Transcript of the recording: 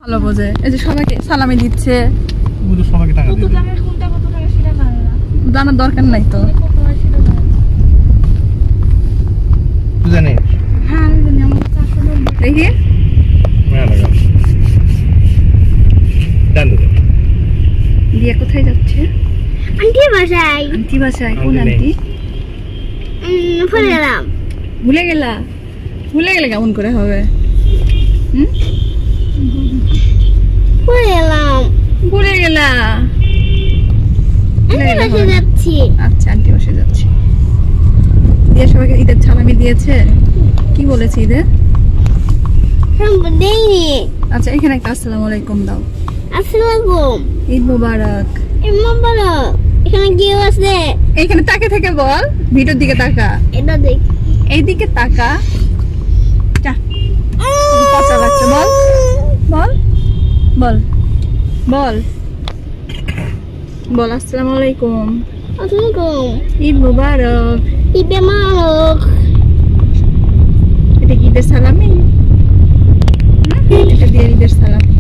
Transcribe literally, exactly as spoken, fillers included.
ভালো বোঝে, এই যে সবাইকে সালামি দিচ্ছে। সবাইকে টাকা কত টাকা কোনটা কত টাকা সেটা জানে না, জানার দরকার নাই তো। কত হয় সেটা জানে না। তুই জানিস? হ্যাঁ আমি জানি, আমার চারশো নব্বই। দেখি দিয়া কোথায় যাচ্ছে? আন্টি বাসায়। আন্টি বাসায়? কোন আন্টি? ভুলে গেলাম। ভুলে গেলা? ভুলে গেলে কেমন করে হবে? হুম, ভুলে গেলাম। ভুলে গেলা? ভুলে গেলে আন্টি হবে বাসায় না। যাচ্ছি। আচ্ছা, আন্টি বাসায় যাচ্ছে। দিয়া সবাইকে ঈদের সালামি দিয়েছে। কি বলেছে ঈদে? দেইনি। আচ্ছা, এখানে একটা আসসালামু আলাইকুম দাও। আসসালামু ঈদ মোবারক। ঈদ মোবারক। এখানে কি আছে? এইখানে তাকে থেকে বল, ভিডিওর দিকে তাকা। এটা দেখ। এইদিকে তাকা। যা, পচা লাগছে। বল বল বল বল বল আসসালামু আলাইকুম। আসসালামু ঈদ মোবারক। ঈদ মোবারক। এটা কি ঈদের সালামি? হুম, এটা দিয়ে ঈদের সালাম।